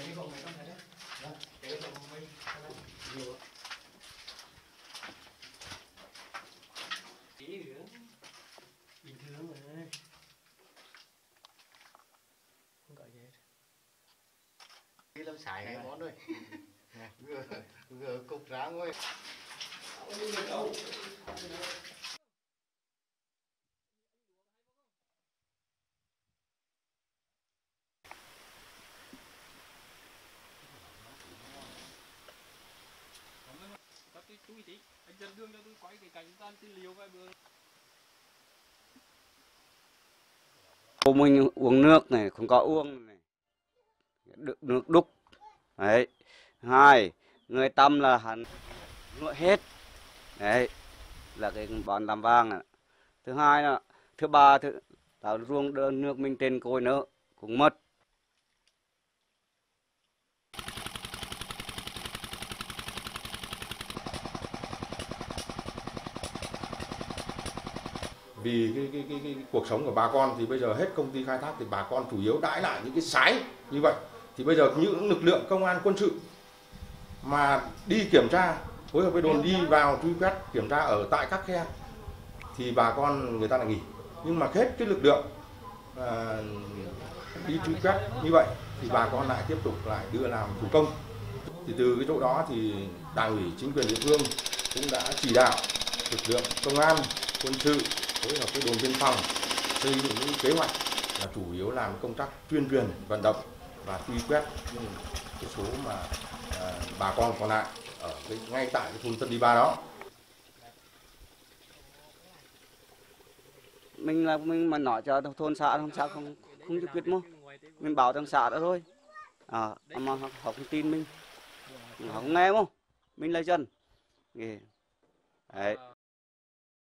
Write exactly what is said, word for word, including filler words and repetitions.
Bình thường mà. Không gọi gì hết. Đi làm xài cái món thôi. Vừa vừa cục ra ngồi. Chui tí, anh dẫn đường cho tôi quay cái cảnh tan tư liệu vài bữa. Cô mình uống nước này, không có uống này. Được nước đúc. Đấy. Hai, người tâm là hắn nuôi hết. Đấy. Là cái bọn làm vàng này. Thứ hai là, thứ ba thứ là ruộng đơn nước mình trên côi nữa cũng mất. Vì cái, cái, cái, cái cuộc sống của bà con thì bây giờ hết công ty khai thác thì bà con chủ yếu đãi lại những cái sái như vậy. Thì bây giờ những lực lượng công an quân sự mà đi kiểm tra, phối hợp với đồn đi vào truy quét kiểm tra ở tại các khe thì bà con người ta lại nghỉ. Nhưng mà hết cái lực lượng à, đi truy quét như vậy thì bà con lại tiếp tục lại đưa làm thủ công. Thì từ cái chỗ đó thì Đảng ủy chính quyền địa phương cũng đã chỉ đạo lực lượng công an, quân sự phối hợp với đồn biên phòng xây dựng những kế hoạch là chủ yếu làm công tác tuyên truyền vận động và truy quét những cái số mà à, bà con còn lại ở cái, ngay tại cái thôn Tân Đi Ba đó. Mình là mình mà nói cho thôn xã, thôn xã không không chịu quyết mà. Mình bảo thằng xã đó thôi. À, mà họ không tin mình. Họ không nghe mà. Mình là dân. Đấy.